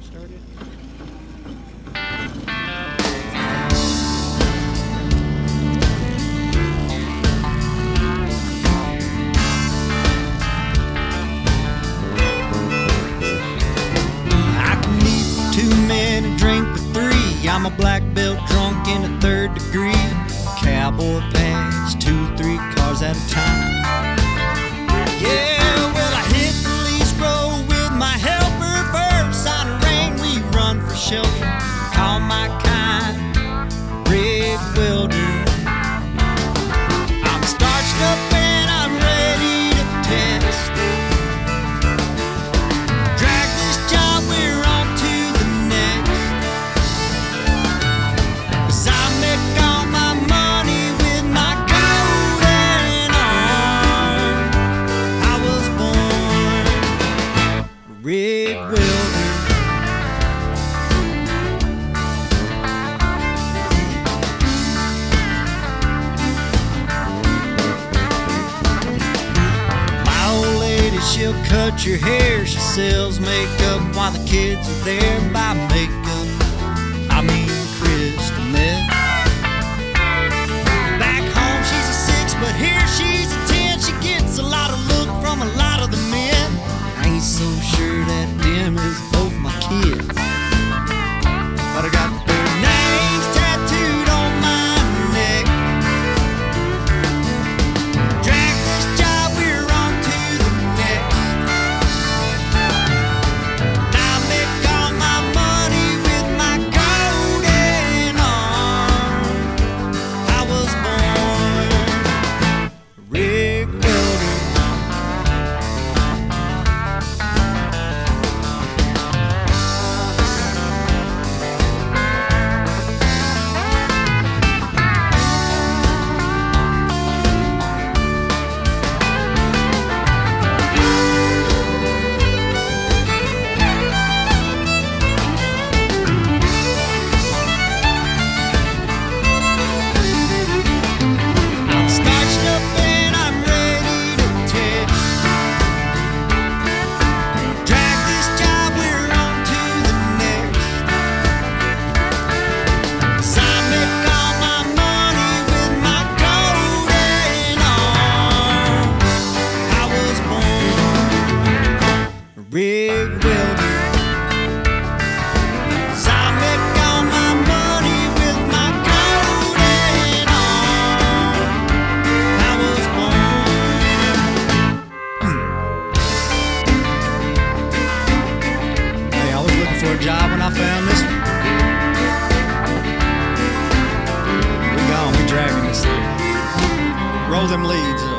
started. I can eat 2 men and drink for 3. I'm a black belt drunk in the 3rd degree. Cowboy pass 2, 3 cars at a time. Yeah, well, I hit the lease road with my helper first. On the rain, we run for shelter. Call my kind rig welder. I'm starched up and I'm ready to test. Drag this job, we're on to the next. 'Cause I make all my money with my golden arm. I was born a rig welder. She'll cut your hair, she sells makeup while the kids are there. Buy makeup, I mean crystal meth. Back home she's a 6, but here she's a 10. She gets a lot of look from a lot of the men. I ain't so sure that them is both my kids, but I got their names tattooed on my neck. Drag this job, we're on to the next. I make all my money with my golden arm. I was born a rig welder. I'm starched up and I'm ready to test. Drag this job, we're on to the next. 'Cause I make all my money with my golden arm. I was born a rig welder. 'Cause I make all my money with my golden arm. I was born. Hey, I was looking for a job when I found this one. We gone, we dragging this thing. Roll them leads up.